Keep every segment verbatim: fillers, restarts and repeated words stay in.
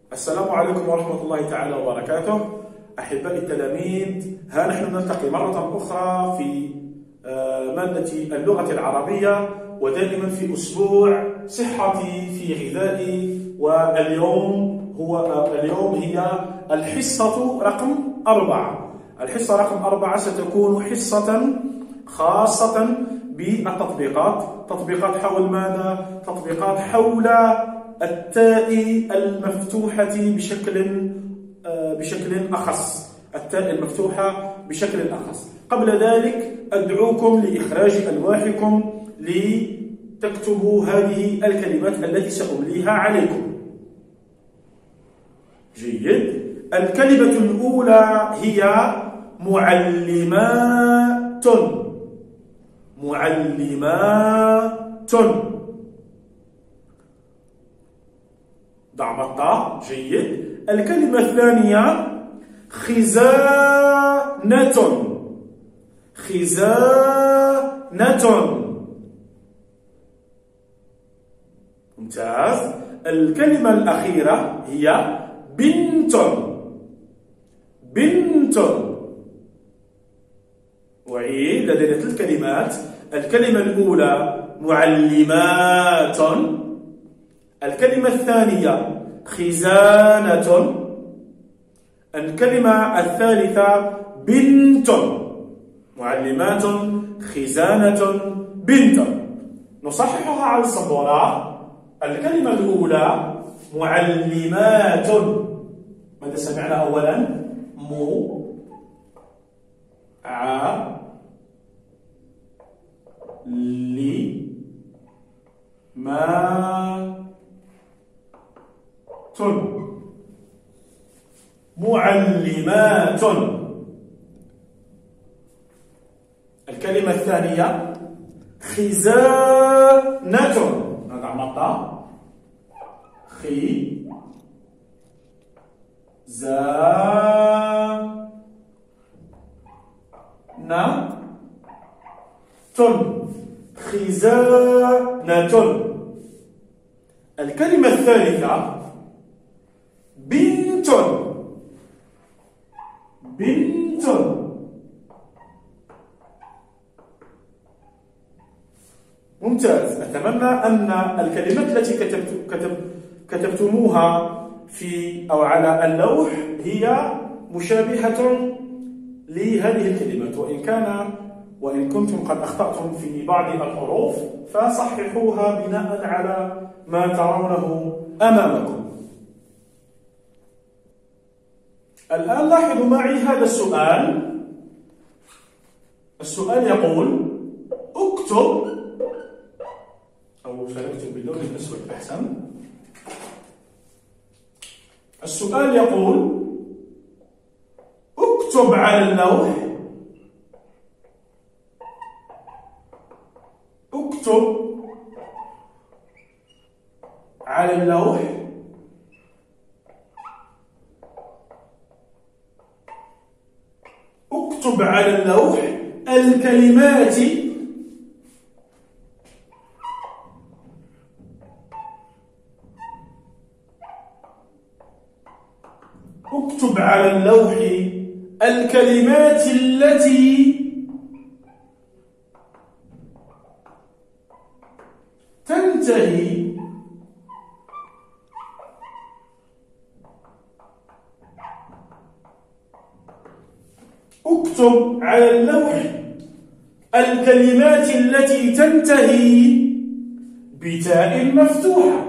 السلام عليكم ورحمة الله تعالى وبركاته. أحبائي التلاميذ، ها نحن نلتقي مرة أخرى في مادة اللغة العربية، ودائما في أسبوع صحتي في غذائي. واليوم هو اليوم هي الحصة رقم أربعة. الحصة رقم أربعة ستكون حصة خاصة بالتطبيقات. تطبيقات حول ماذا؟ تطبيقات حول التاء المفتوحة بشكل بشكل أخص. التاء المفتوحة بشكل أخص. قبل ذلك أدعوكم لإخراج ألواحكم لتكتبوا هذه الكلمات التي سأمليها عليكم. جيد. الكلمة الأولى هي معلمات. معلمات. ضع الطاء. جيد. الكلمة الثانية خزانة. خزانة. ممتاز. الكلمة الأخيرة هي بنت. بنت. وعيد لدينا ثلاث كلمات. الكلمة الأولى معلمات، الكلمة الثانية خزانة، الكلمة الثالثة بنت. معلمات، خزانة، بنت. نصححها على السبورة. الكلمة الأولى معلمات. ماذا سمعنا أولا؟ مو ع لي ما تن. معلمات. الكلمة الثانية خزانة. نضع مطا. خي زا نا تن. خزانة. الكلمة الثالثة بنت. بنت. ممتاز. أتمنى أن الكلمات التي كتبت كتب كتبتموها في أو على اللوح هي مشابهة لهذه الكلمات، وإن كان وإن كنتم قد أخطأتم في بعض الحروف فصححوها بناء على ما ترونه أمامكم. الآن لاحظوا معي هذا السؤال. السؤال يقول اكتب، أو سنكتب باللون الأسود أحسن. السؤال يقول اكتب على اللوح. اكتب على اللوح اكتب على اللوح الكلمات اكتب على اللوح الكلمات التي تنتهي اكتب على اللوح الكلمات التي تنتهي بتاء مفتوحة.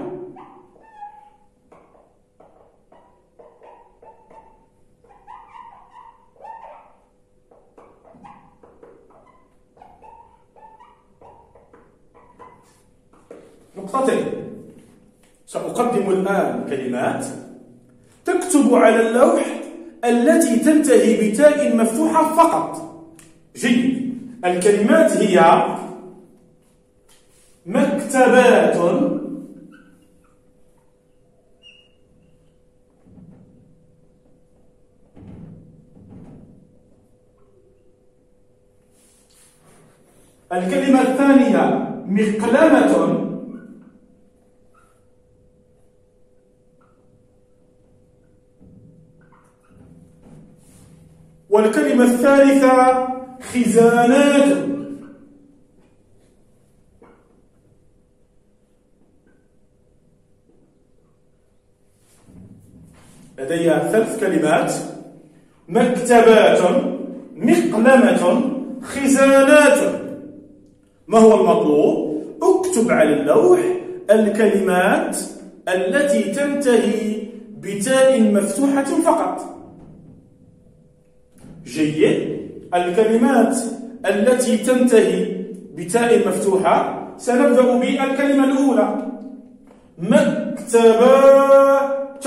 نقطتين. سأقدم الآن كلمات تكتب على اللوح التي تنتهي بتاء مفتوحة فقط. جيد. الكلمات هي مكتبات، الكلمة الثانية مقلمة، والكلمة الثالثة خزانات. لدي ثلاث كلمات: مكتبات، مقلمة، خزانات. ما هو المطلوب؟ اكتب على اللوح الكلمات التي تنتهي بتاء مفتوحة فقط. جيد. الكلمات التي تنتهي بتاء مفتوحة سنبدأ بالكلمة الأولى: مكتبات.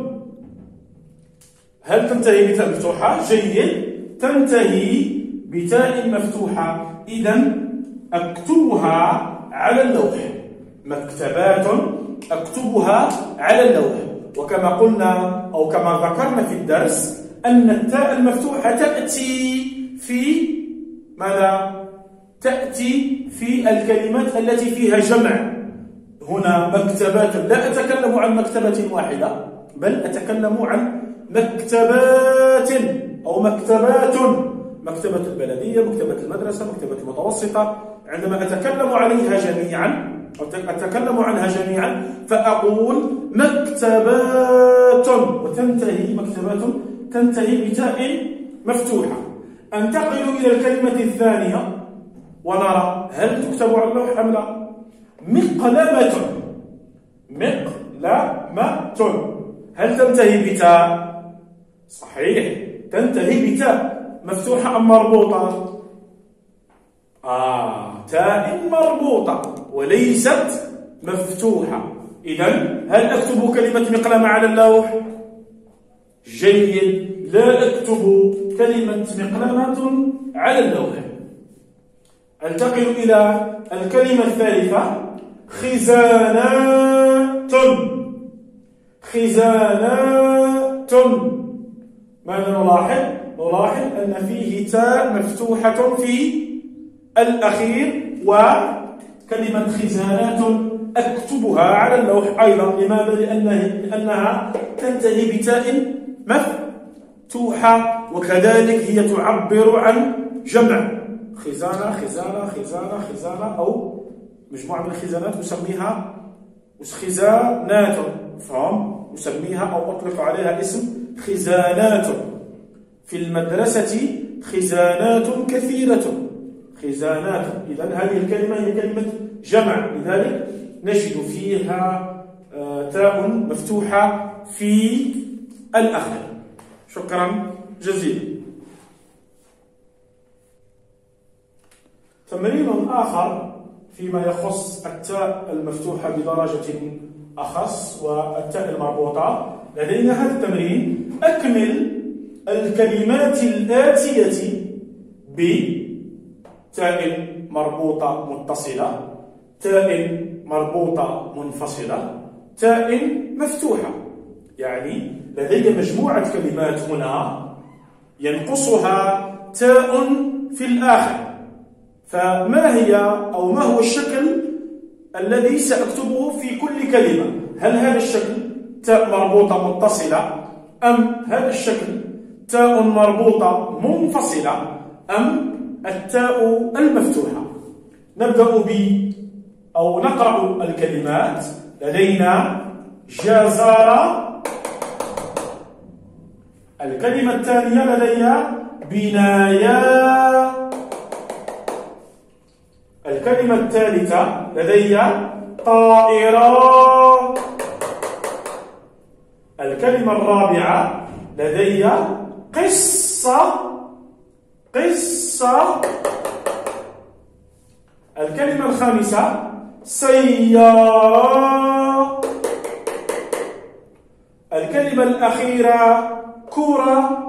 هل تنتهي بتاء مفتوحة؟ جيد، تنتهي بتاء مفتوحة، إذن أكتبها على اللوح. مكتبات أكتبها على اللوح. وكما قلنا أو كما ذكرنا في الدرس أن التاء المفتوحة تأتي في ماذا؟ تأتي في الكلمات التي فيها جمع. هنا مكتبات، لا أتكلم عن مكتبة واحدة، بل أتكلم عن مكتبات أو مكتبات: مكتبة البلدية، مكتبة المدرسة، مكتبة المتوسطة. عندما أتكلم عليها جميعا أو أتكلم عنها جميعا فأقول مكتبات، وتنتهي مكتبات تنتهي بتاء مفتوحة. أنتقل إلى الكلمة الثانية ونرى هل تكتب على اللوح أم لا. مقلمة، مقلمة، هل تنتهي بتاء؟ صحيح، تنتهي بتاء مفتوحة أم مربوطة؟ آه تاء مربوطة وليست مفتوحة. إذن هل أكتب كلمة مقلمة على اللوح؟ جيد، لا أكتب كلمة مقلمة على اللوح. أنتقل إلى الكلمة الثالثة: خزانات. خزانات. ماذا نلاحظ؟ نلاحظ أن فيه تاء مفتوحة في الأخير، وكلمة خزانات أكتبها على اللوح أيضا. لماذا؟ لأنها تنتهي بتاء مفتوحة، وكذلك هي تعبر عن جمع: خزانة، خزانة، خزانة، خزانة، أو مجموعة من الخزانات نسميها خزانات. فهم نسميها أو أطلق عليها اسم خزانات. في المدرسة خزانات كثيرة. خزانات، إذن هذه الكلمة هي كلمة جمع، لذلك نجد فيها تاء مفتوحة في الأخير. شكرا جزيلا. تمرين آخر فيما يخص التاء المفتوحة بدرجة أخص والتاء المربوطة. لدينا هذا التمرين: أكمل الكلمات الآتية بتاء مربوطة متصلة، تاء مربوطة منفصلة، تاء مفتوحة. يعني لدي مجموعة كلمات هنا ينقصها تاء في الآخر، فما هي أو ما هو الشكل الذي سأكتبه في كل كلمة؟ هل هذا الشكل تاء مربوطة متصلة، أم هذا الشكل تاء مربوطة منفصلة، أم التاء المفتوحة؟ نبدأ ب أو نقرأ الكلمات. لدينا جزر. الكلمة الثانية لدي بنايا. الكلمة الثالثة لدي طائرة. الكلمة الرابعة لدي قصة. قصة. الكلمة الخامسة سيارة. الكلمة الأخيرة كرة.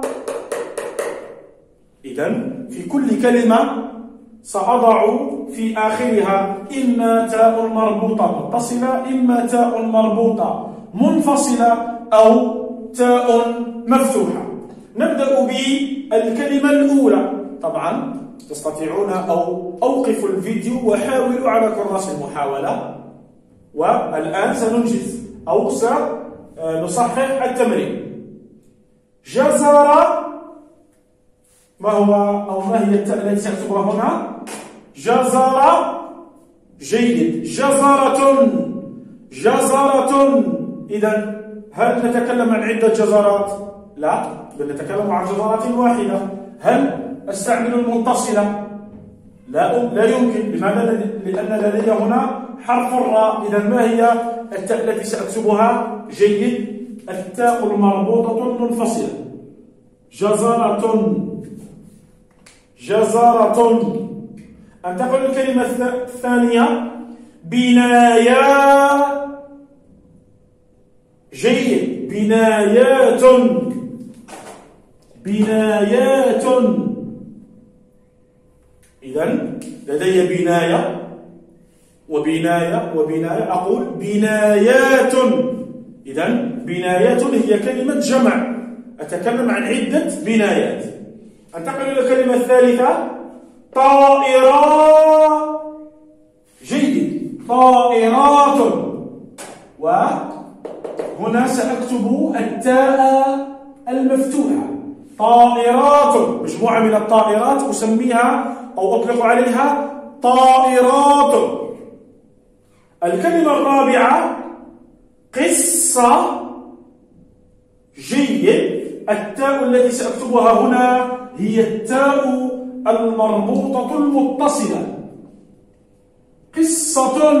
إذن في كل كلمة سأضع في آخرها إما تاء مربوطة متصلة، إما تاء مربوطة منفصلة، أو تاء مفتوحة. نبدأ بالكلمة الأولى. طبعا تستطيعون أو أوقفوا الفيديو وحاولوا على كراسة المحاولة، والآن سننجز أو سنصحح التمرين. جزر ما هو أو ما هي التاء التي سأكتبها هنا؟ جزر. جيد. جزرة. جزرة. إذا هل نتكلم عن عدة جزرات؟ لا، بل نتكلم عن جزرة واحدة. هل أستعمل المتصلة؟ لا لا يمكن. لماذا؟ لأن لدي هنا حرف الراء. إذا ما هي التاء التي سأكتبها؟ جيد. التاء المربوطة المنفصلة. جزرة. جزرة. أنتقل للكلمة الثانية. بنايا. جيد. بنايات. بنايات. إذن لدي بناية وبناية وبناية. أقول بنايات. إذن بنايات هي كلمة جمع، أتكلم عن عدة بنايات. أنتقل إلى الكلمة الثالثة. طائرة. جيد. طائرات. وهنا سأكتب التاء المفتوحة. طائرات، مجموعة من الطائرات أسميها أو أطلق عليها طائرات. الكلمة الرابعة. قصة. جيد. التاء التي سأكتبها هنا هي التاء المربوطة المتصلة. قصة.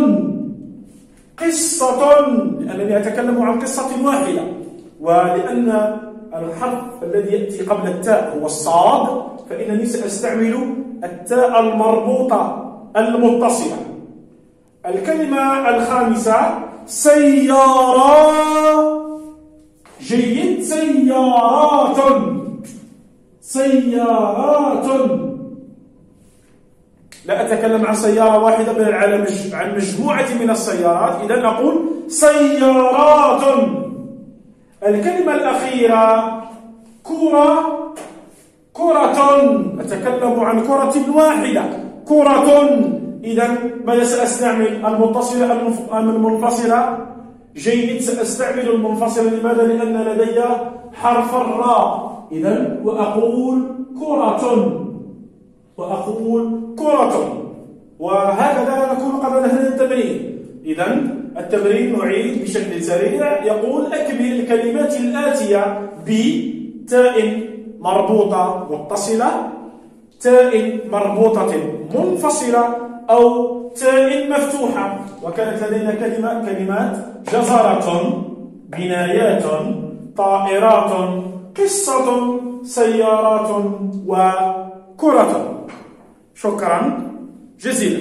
قصة، لأنني أتكلم عن قصة واحدة، ولأن الحرف الذي يأتي قبل التاء هو الصاد، فإنني سأستعمل التاء المربوطة المتصلة. الكلمة الخامسة. سيارة. جيد. سيارات. سيارات. لا أتكلم عن سيارة واحدة بل عن مجموعة من السيارات. إذا أقول سيارات. الكلمة الأخيرة. كرة. كرة. أتكلم عن كرة واحدة. كرة. إذا ماذا سأستعمل؟ المتصلة أم المنفصلة؟ جيد. سأستعمل المنفصلة. لماذا؟ لأن لدي حرف الراء. إذا وأقول كرة. وأقول كرة. وهكذا نكون قد نهينا التمرين. إذا التمرين نعيد بشكل سريع. يقول أكمل الكلمات الآتية بتاء مربوطة متصلة، تاء مربوطة منفصلة، أو تاء مفتوحة. وكانت لدينا كلمة كلمات جزرة، بنايات، طائرات، قصة، سيارات، وكرة. شكرا جزيلا.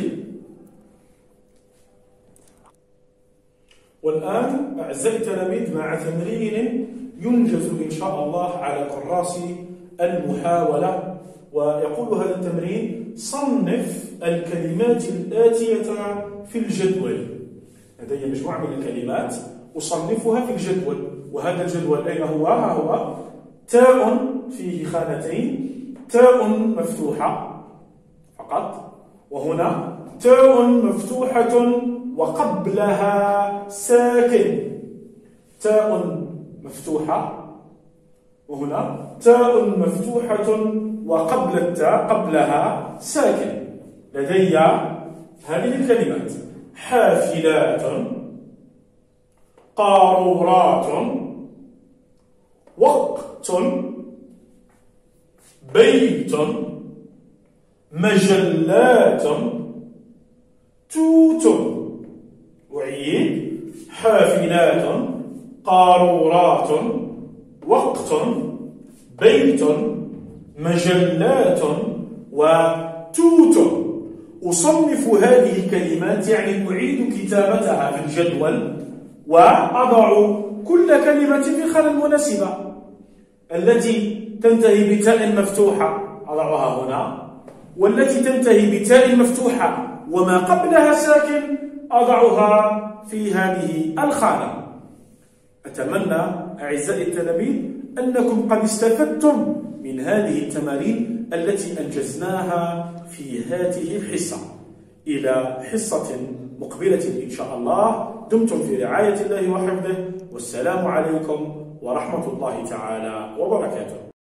والآن أعزائي التلاميذ مع تمرين ينجز إن شاء الله على كراس المحاولة. ويقول هذا التمرين: صنف الكلمات الآتية في الجدول. لدي مجموعة من الكلمات أصنفها في الجدول، وهذا الجدول أين هو؟ ها هو تاء فيه خانتين، تاء مفتوحة فقط، وهنا تاء مفتوحة وقبلها ساكن، تاء مفتوحة، وهنا تاء مفتوحة وقبل التاء قبلها ساكن. لدي هذه الكلمات: حافلات، قارورات، وقت، بيت، مجلات، توت. أعيد: حافلات، قارورات، وقت، بيت، مجلات، وتوت. أصنف هذه الكلمات، يعني أعيد كتابتها في الجدول، وأضع كل كلمة في الخانة المناسبة. التي تنتهي بتاء مفتوحة أضعها هنا، والتي تنتهي بتاء مفتوحة وما قبلها ساكن أضعها في هذه الخانة. أتمنى أعزائي التلاميذ أنكم قد استفدتم من هذه التمارين التي أنجزناها في هذه الحصة. إلى حصة مقبلة إن شاء الله. دمتم في رعاية الله وحفظه، والسلام عليكم ورحمة الله تعالى وبركاته.